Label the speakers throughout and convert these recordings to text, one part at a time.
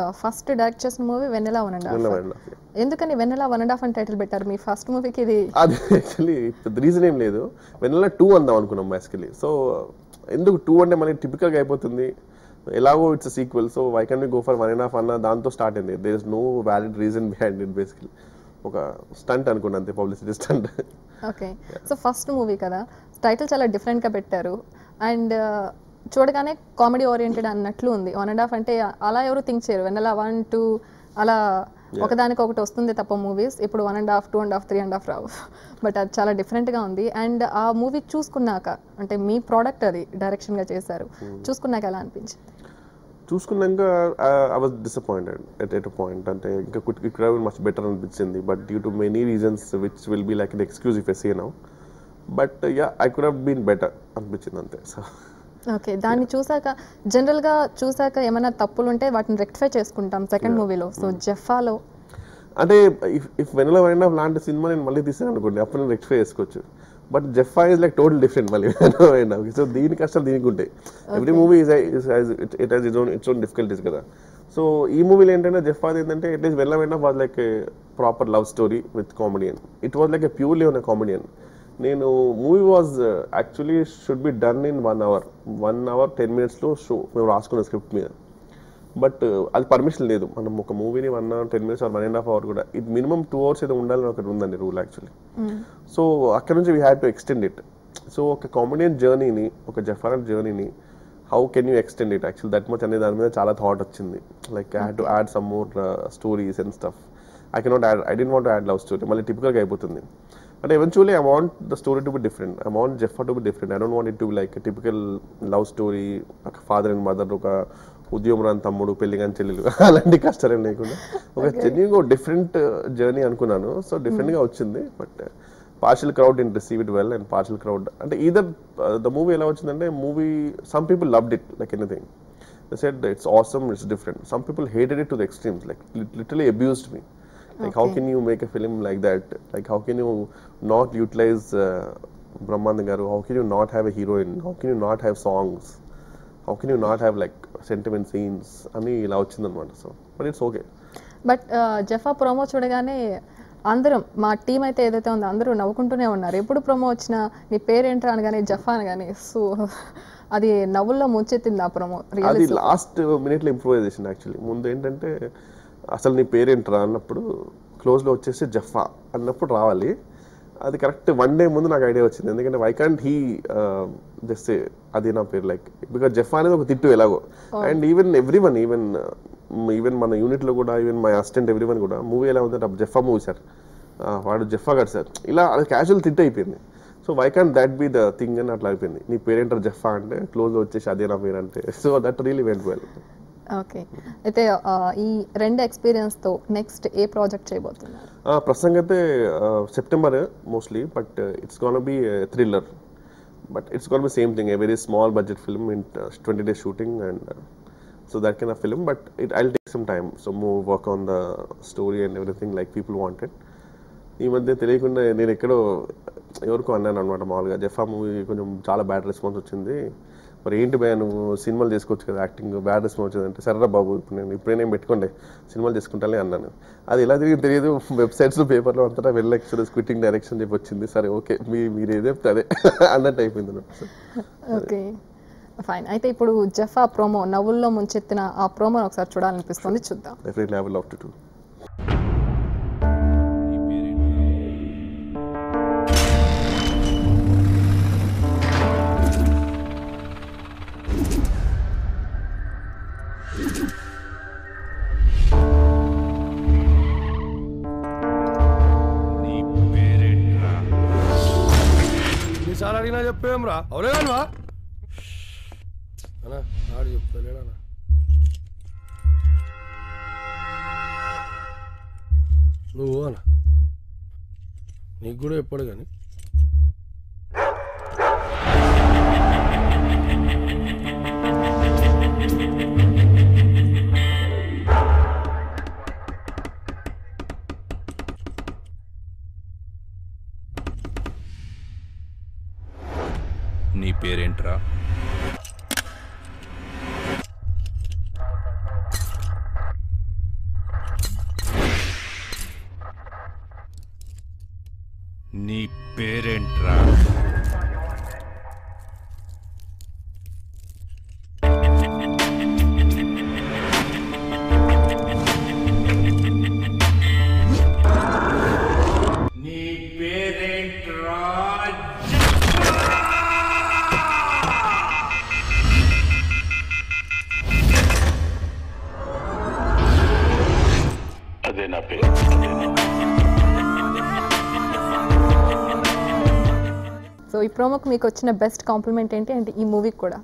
Speaker 1: First direct చేసిన movie Vennela 1.5. ఎందుకని వెన్నెల 1.5 అని టైటిల్ పెట్టారు మీ ఫస్ట్ మూవీకి? ఇది
Speaker 2: అది యాక్చువల్లీ రీజన్ ఏం లేదు, వెన్నెల 2 అందాం అనుకున్నాం బేసికలీ. సో ఎందుకు 2 అంటే మనకి టిపికల్గా అయిపోతుంది, ఎలాగో it's sequel, so why can we go for 1.5 అన్న దాంతో స్టార్ట్ అయింది. There is no valid reason behind it, basically ఒక స్టంట్ అనుకోండి అంతే, publicity stunt.
Speaker 1: Okay, so first movie కదా, టైటిల్ చాలా డిఫరెంట్గా పెట్టారు అండ్ చూడగానే కామెడీ ఓరియంటెడ్ అన్నట్లు ఉంది. 1.5 అంటే అలా ఎవరు థింక్ చేయరు, వెన్నెల 1, 2 అలా ఒకదానికి ఒకటి వస్తుంది తప్ప మూవీస్. ఇప్పుడు 1.5, 2.5, 3.5 రావు, బట్ అది చాలా డిఫరెంట్గా ఉంది. అండ్ ఆ మూవీ చూసుకున్నాక, అంటే మీ ప్రోడక్ట్ అది డైరెక్షన్గా చేశారు, చూసుకున్నాక ఎలా అనిపించింది?
Speaker 2: చూసుకున్నాక I was disappointed at a point. అంటే ఇంకా it could have been much better అనిపించింది, but due to many reasons which will be like an excuse if I say now, but ya I could have been better అనిపించింది అంతే. So
Speaker 1: okay, దాన్ని చూసాక జనరల్గా చూసాక ఏమైనా తప్పులు ఉంటే వాటిని రెక్టిఫై చేసుకుంటాం సెకండ్ మూవీలో. సో జఫాలో
Speaker 2: అంటే ఇఫ్ వెన్నెల 1.5 లాంటి సినిమా నేను మళ్ళీ తీసాను అనుకోండి, అప్పుడు నేను రెక్టిఫై చేసుకోవచ్చు. But Jaffa is like total different మళ్ళీ. సో దీని కష్టాలు దీనికి ఉంటాయి. Every movie it has its own difficulties కదా. సో ఈ మూవీలో ఏంటంటే జఫాది ఏంటంటే it is Vennela 1.5 was like a proper love story with comedian. It was like a purely on a comedian. నేను movie was actually should be done in 1 hour 10 minutesలో show మేము రాసుకున్న స్క్రిప్ట్ మీద. బట్ అది పర్మిషన్ లేదు, మనం ఒక మూవీని 1 hour 10 minutes ఆర్ 1.5 hour కూడా, ఇది మినిమం 2 hours అయితే ఉండాలని ఒకటి ఉందండి రూల్ యాక్చువల్లీ. సో అక్కడ నుంచి we had to extend it. So ఒక కామెడియన్ జర్నీని, ఒక జఫారట్ జర్నీని how can you extend it actual that much అనే దాని మీద చాలా థాట్ వచ్చింది. Like I had to add some more stories and stuff. I cannot add, I don't want to add love story, మళ్ళీ టిపికల్గా అయిపోతుంది. But eventually I want the story to be different. I want Jaffa to be different. I don't want it to be like a typical love story, like father and mother, oka udyogam ran tammudu pelli gan chellelu alanti kashtalu lekunda oka genuine different journey anukunnanu. So different ga ochindi, but partial crowd didn't receive it well and partial crowd ante either the movie ela ochindante movie some people loved it like anything. They said it's awesome, it's different. Some people hated it to the extremes, like literally abused me. Like, how can you make a film like that? Like, how can you not utilize Brahmanand garu? How can you not have a heroine? How can you not have songs? How can you not have like sentiment scenes? Ani ila ochindannamata. So, but it's okay.
Speaker 1: But Jaffa promo చూడగానే అందరం మా team అయితే ఏదైతే ఉందో అందరూ నవ్వుకుంటూనే ఉన్నారు. ఎప్పుడు promo వచ్చినా నీ పేరేంట్రా అనగానే జఫా అనగానే, సో అది నవ్వుల్లో ముంచెత్తింది ఆ ప్రోమో.
Speaker 2: అది లాస్ట్ మినిట్లో ఇంప్రూవైజేషన్ యాక్చువల్లీ. ముందు ఏంటంటే అసలు నీ పేరేంట్రా అన్నప్పుడు క్లోజ్లో వచ్చేసి జఫా అన్నప్పుడు రావాలి. అది కరెక్ట్ 1 day ముందు నాకు ఐడియా వచ్చింది, ఎందుకంటే why can't he just say అది నా పేరు, లైక్ బికాజ్ జఫా అనేది ఒక తిట్టు ఎలాగో. అండ్ ఈవెన్ ఎవ్రీవన్, ఈవెన్ మన యూనిట్లో కూడా, ఈవెన్ మై అసిస్టెంట్ ఎవ్రీవన్ కూడా మూవీ ఎలా ఉందంటే జఫా మూవీ సార్, వాడు జఫా గారు సార్, ఇలా అది క్యాజువల్ తిట్టు అయిపోయింది. So why can't that be the thing అని అట్లా అయిపోయింది. నీ పేరేంటారు జఫా అంటే క్లోజ్లో వచ్చేసి అదే నా పేరు అంటే. So that really went well.
Speaker 1: Okay, అయితే ఈ 2 ఎక్స్పీరియన్స్తో నెక్స్ట్ ఏ ప్రాజెక్ట్ చేయబోతున్నారు?
Speaker 2: ప్రస్తుతం అయితే September mostly, but it's gonna be thriller, but it's gonna be same thing, a very small budget film in 20 days shooting, and so that can a film, but I'll take some time, so move work on the story and everything like people wanted. ఈ మధ్య తెలియకుండా నేను ఎక్కడో ఎవరికో అన్నాను అనమాట, మామూలుగా జఫా movie కొంచెం చాలా బ్యాడ్ రెస్పాన్స్ వచ్చింది, మరి ఏంటి భయ నువ్వు సినిమాలు చేసుకోవచ్చు కదా, యాక్టింగ్ బ్యాడ్ రెస్పాన్స్ వచ్చింది అంటే, సరేరా బాబు ఇప్పుడు నేను ఇప్పుడేనేం పెట్టుకోండి సినిమాలు చేసుకుంటానే అన్నాను. అది ఎలా తిరిగి తెలియదు, వెబ్సైట్స్లో పేపర్లో అంతటా వెళ్ళి క్విట్టింగ్ డైరెక్షన్ చెప్పి వచ్చింది. సరే ఓకే మీరు ఏది చెప్తే అదే అన్నట్టు అయిపోయింది.
Speaker 1: ఓకే ఫైన్, అయితే ఇప్పుడు జఫా ప్రోమో నవ్వుల్లో ముంచెత్తిన ఆ ప్రోమోని ఒకసారి చూడాలనిపిస్తుంది, చూద్దాం.
Speaker 2: Definitely I would love to do.
Speaker 3: చాలా అడిగినా చెప్పేం రా, అవులేనా అన్నా ఆడు చెప్పలేడా నువ్వు అన్న, నీకు కూడా చెప్పాడు కానీ
Speaker 4: నీ పేరేంట్రా? నీ పేరేంట్రా? నీ పేరేంట్రా?
Speaker 5: అదే నా పేరు.
Speaker 1: సో ఈ ప్రోమోకి మీకు వచ్చిన బెస్ట్ కాంప్లిమెంట్ ఏంటి అంటే ఈ మూవీకి కూడా?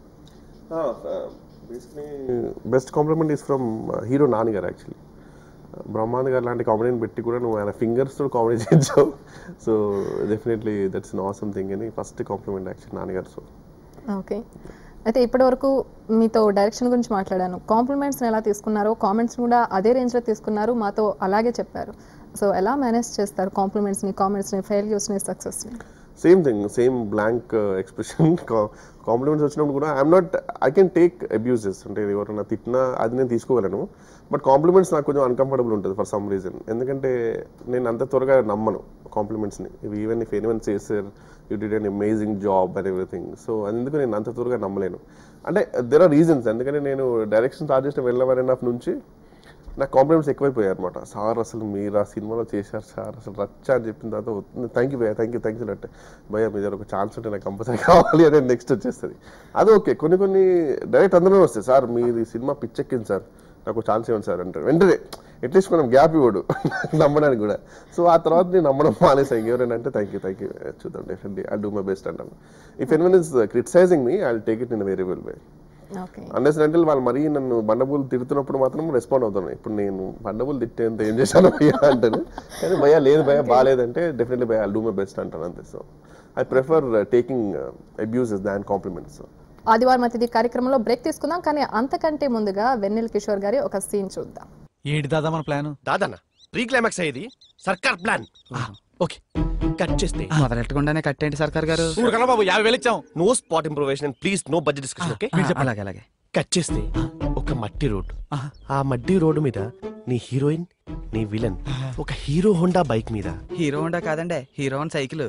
Speaker 2: Basically best compliment is from hero Nani garu. Actually Brahmand గారు లాంటి కామెడీని పెట్టి కూడా నువ్వు ఆయన ఫింగర్స్తో కామెడీ చేయించావు. So definitely that's an awesome thing అని first compliment actually Nani garu. So
Speaker 1: okay, అయితే ఇప్పటివరకు మీతో డైరెక్షన్ గురించి మాట్లాడాను. కాంప్లిమెంట్స్ని ఎలా తీసుకున్నారో, కామెంట్స్ కూడా అదే రేంజ్లో తీసుకున్నారు, మాతో అలాగే చెప్పారు. సో ఎలా మేనేజ్ చేస్తారు కాంప్లిమెంట్స్ని, కామెంట్స్ని, ఫెయిల్యూర్స్ని, సక్సెస్ని?
Speaker 2: Same thing, same blank expression. Compliments వచ్చినప్పుడు కూడా ఐ కెన్ టేక్ అబ్యూజెస్. అంటే ఎవరైనా తిట్టినా అది నేను తీసుకోగలను. బట్ కాంప్లిమెంట్స్ నాకు కొంచెం అన్కంఫర్టబుల్ ఉంటుంది ఫర్ సమ్ రీజన్. ఎందుకంటే నేను అంత త్వరగా నమ్మను కాంప్లిమెంట్స్ని. Even if anyone says you did an amazing job and everything. So అందుకు నేను అంత త్వరగా నమ్మలేను. అంటే దెర్ ఆర్ రీజన్స్. ఎందుకంటే నేను డైరెక్షన్ స్టార్ట్ చేసిన 1.5 నుంచి నాకు కాంప్లిమెంట్స్ ఎక్కువైపోయాయి అనమాట. సార్ అసలు మీరు ఆ సినిమాలో చేశారు సార్, అసలు రచ్చా అని చెప్పిన తర్వాత థ్యాంక్ యూ భయ్యా, థ్యాంక్ యూ అంటే భయ్యా మీ దగ్గర ఒక ఛాన్స్ ఉంటే నాకు కంపల్సరీ కావాలి అనేది నెక్స్ట్ వచ్చేస్తుంది. అది ఓకే. కొన్ని డైరెక్ట్ అందరూ వస్తాయి, సార్ మీది సినిమా పిచ్చెక్కింది సార్, నాకు ఛాన్స్ ఇవ్వండి సార్ అంటారు. వెంటనే అట్లీస్ట్ మనం గ్యాప్ ఇవ్వడు నమ్మడానికి కూడా. సో ఆ తర్వాత నేను నమ్మడం మానేసాను. ఎవరైనా అంటే థ్యాంక్ యూ చూద్దాం, definitely I do my best అంటాను. If anyone is criticising me I will take it in very well way. Unless అంటే వాళ్ళు మరీ నన్ను బండబూలు తిడుతున్నప్పుడు మాత్రం రెస్పాండ్ అవుతాను. ఇప్పుడు నేను బండబూలు తిట్టేంత ఏం చేశాను భయ్యా అంటాను. కానీ భయ్యా లేదు భయ్యా బాగాలేదంటే డెఫినెట్లీ భయ్యా ఐ డూ మై బెస్ట్ అంటాను అంతే. So I prefer taking abuses than compliments.
Speaker 1: ఆదివారం అతిథి కార్యక్రమంలో బ్రేక్ తీసుకుందాం, కానీ అంతకంటే ముందుగా వెన్నెల కిషోర్ గారి ఒక సీన్ చూద్దాం.
Speaker 6: ఏంటి దాదా మన ప్లాన్?
Speaker 3: దాదానా ప్రీ క్లైమాక్స్ అయ్యేది సర్కార్ ప్లాన్. ఓకే, కట్ చేస్తే
Speaker 6: మొదలెట్టకుండానే కట్టేంటి సర్కార్ గారు? బాబు 50,000 ఇచ్చాం.
Speaker 3: No spot improvisation please, no budget discussion. Okay
Speaker 6: అలాగే అలాగే.
Speaker 3: కట్ చేస్తే ఒక మట్టి రోడ్, ఆ మట్టి రోడ్డు మీద నీ హీరోయిన్, నీ విలన్ ఒక హీరో హోండా బైక్ మీద.
Speaker 6: హీరో హోండా కాదండి, హీరో హోండా సైకిల్.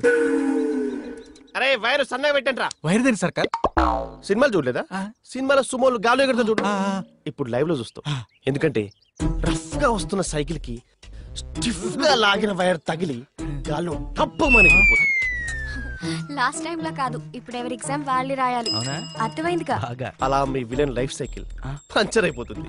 Speaker 3: అరే వైర్ సన్నగా పెట్టండి రా.
Speaker 6: వైర్ దేని సర్కార్?
Speaker 3: సినిమాలు చూడలేదా? సినిమాలో సుమోలు గాలి ఎగడతా చూడు. ఇప్పుడు లైవ్ లో చూస్తావు. ఎందుకంటే రఫ్ గా వస్తున్న సైకిల్ కి స్టిఫ్ గా లాగిన వైర్ తగిలి గాల్లో టప్పమని
Speaker 7: లాస్ట్ టైం లా కాదు, ఇప్పుడు ఎవరి ఎగ్జామ్ వాళ్ళు రాయాలి. అర్థమైందిగా?
Speaker 3: అలా మీ విలన్ లైఫ్ సైకిల్ పంచర్ అయిపోతుంది.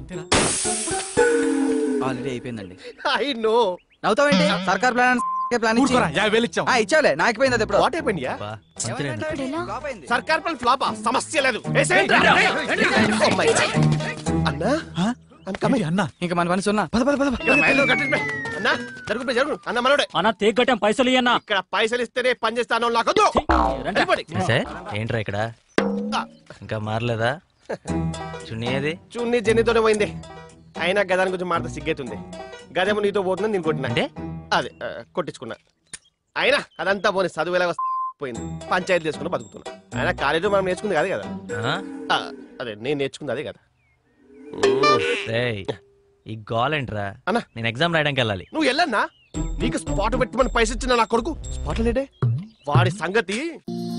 Speaker 6: ఆల్రెడీ అయిపోయిందండి.
Speaker 3: I know.
Speaker 6: నవ్వుతావేంటి? సర్కార్ ప్లాన్ ఇచ్చావులే, నాకిపోయింది అది. ఇప్పుడు
Speaker 3: what happened ya? Sarkar plan ఫ్లాపా? సమస్య లేదు. అన్నా
Speaker 6: అన్నా ఇంకా మన పని సున్నా.
Speaker 3: అన్నా జరుగు అన్న మనోడే.
Speaker 8: అన్న తేగట్టం పైసలు ఇయ్యన్నా.
Speaker 3: ఇక్కడ పైసలు ఇస్తేనే పని చేస్తాను. నాకొద్దు.
Speaker 8: ఏంట్రా ఇక్కడ ఇంకా మారలేదా?
Speaker 3: చున్నీ జెన్నీతోనే పోయింది. అయినా గదాని గురించి మాట్లాడితే సిగ్గైతుంది. గదేమో నీతో పోతుందని నేను కొట్టినా. అంటే అదే కొట్టించుకున్నా. అయినా అదంతా పోనీ చదువు ఎలా పోయింది. పంచాయతీ చేసుకుని బతుకుతున్నా. అయినా కాలేజీలో మనం నేర్చుకుంది కాదు కదా. అదే నేను నేర్చుకుంది అదే కదా.
Speaker 8: ఈ గోల్ ఏంట్రా?
Speaker 3: అన్నా
Speaker 8: నేను ఎగ్జామ్ రాయడానికి వెళ్ళాలి.
Speaker 3: నువ్వు వెళ్ళన్నా? నీకు స్పాట్ పెట్టుమని పైసలు ఇచ్చిన నా కొడుకు స్పాట్ లేడే. వాడి సంగతి